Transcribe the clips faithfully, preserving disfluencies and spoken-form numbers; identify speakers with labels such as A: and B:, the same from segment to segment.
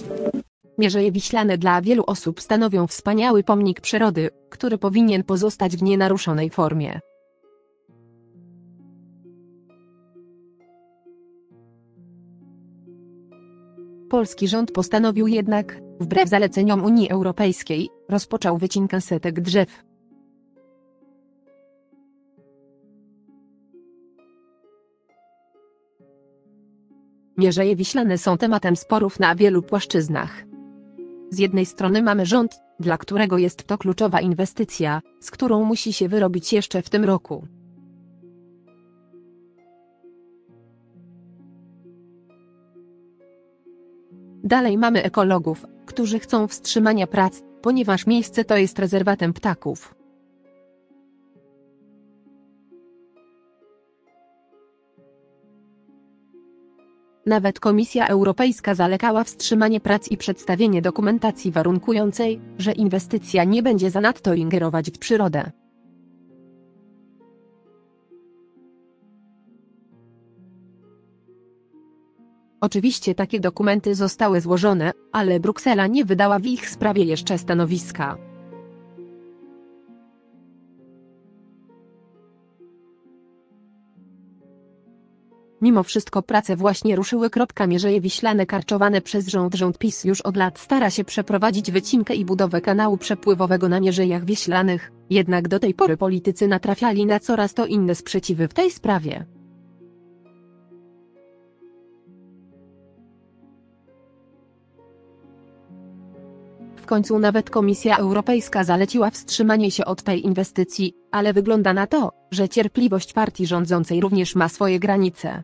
A: Mierzeje Wiślane dla wielu osób stanowią wspaniały pomnik przyrody, który powinien pozostać w nienaruszonej formie. Polski rząd postanowił jednak, wbrew zaleceniom Unii Europejskiej, rozpoczął wycinkę setek drzew. Mierzeje Wiślane są tematem sporów na wielu płaszczyznach. Z jednej strony mamy rząd, dla którego jest to kluczowa inwestycja, z którą musi się wyrobić jeszcze w tym roku. Dalej mamy ekologów, którzy chcą wstrzymania prac, ponieważ miejsce to jest rezerwatem ptaków. Nawet Komisja Europejska zalegała wstrzymanie prac i przedstawienie dokumentacji warunkującej, że inwestycja nie będzie zanadto ingerować w przyrodę. Oczywiście takie dokumenty zostały złożone, ale Bruksela nie wydała w ich sprawie jeszcze stanowiska. Mimo wszystko prace właśnie ruszyły. Mierzeje Wiślane karczowane przez rząd Rząd PiS już od lat stara się przeprowadzić wycinkę i budowę kanału przepływowego na Mierzejach Wiślanych, jednak do tej pory politycy natrafiali na coraz to inne sprzeciwy w tej sprawie. W końcu nawet Komisja Europejska zaleciła wstrzymanie się od tej inwestycji, ale wygląda na to, że cierpliwość partii rządzącej również ma swoje granice.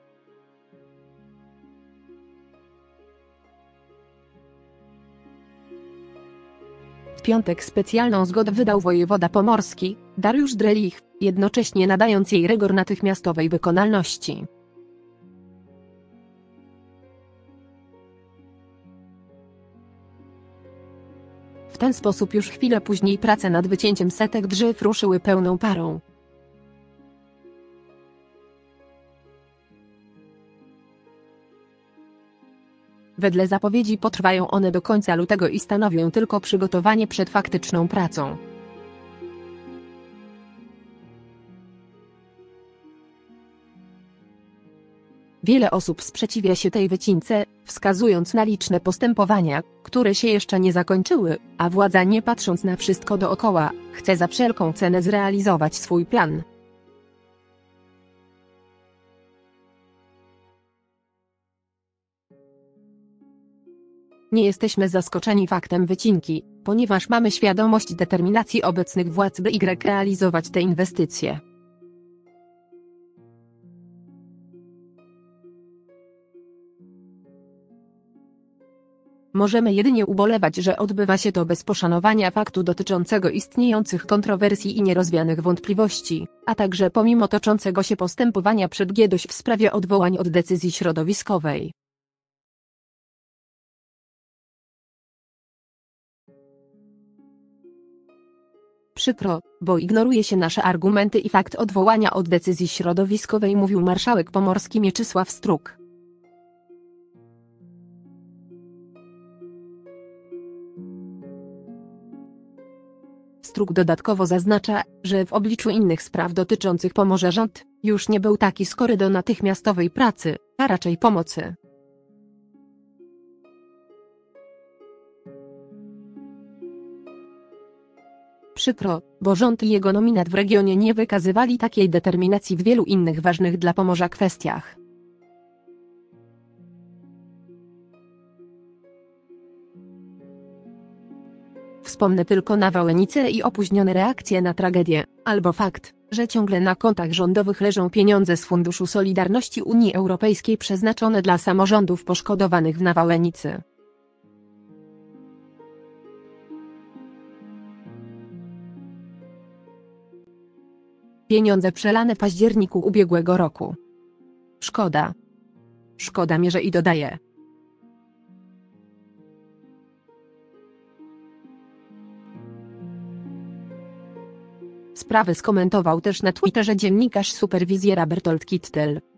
A: W piątek specjalną zgodę wydał wojewoda pomorski, Dariusz Drelich, jednocześnie nadając jej rygor natychmiastowej wykonalności. W ten sposób już chwilę później prace nad wycięciem setek drzew ruszyły pełną parą. Wedle zapowiedzi potrwają one do końca lutego i stanowią tylko przygotowanie przed faktyczną pracą. Wiele osób sprzeciwia się tej wycince, wskazując na liczne postępowania, które się jeszcze nie zakończyły, a władza, nie patrząc na wszystko dookoła, chce za wszelką cenę zrealizować swój plan. Nie jesteśmy zaskoczeni faktem wycinki, ponieważ mamy świadomość determinacji obecnych władz, by Y realizować te inwestycje. Możemy jedynie ubolewać, że odbywa się to bez poszanowania faktu dotyczącego istniejących kontrowersji i nierozwianych wątpliwości, a także pomimo toczącego się postępowania przed G dość w sprawie odwołań od decyzji środowiskowej. Przykro, bo ignoruje się nasze argumenty i fakt odwołania od decyzji środowiskowej, mówił marszałek pomorski Mieczysław Struk. Struk dodatkowo zaznacza, że w obliczu innych spraw dotyczących Pomorza rząd już nie był taki skory do natychmiastowej pracy, a raczej pomocy. Przykro, bo rząd i jego nominat w regionie nie wykazywali takiej determinacji w wielu innych ważnych dla Pomorza kwestiach. Wspomnę tylko nawałnicę i opóźnione reakcje na tragedię, albo fakt, że ciągle na kontach rządowych leżą pieniądze z Funduszu Solidarności Unii Europejskiej przeznaczone dla samorządów poszkodowanych w nawałnicy. Pieniądze przelane w październiku ubiegłego roku. Szkoda. Szkoda mierze i dodaje. Sprawę skomentował też na Twitterze dziennikarz Superwizjera Bertolt Kittel.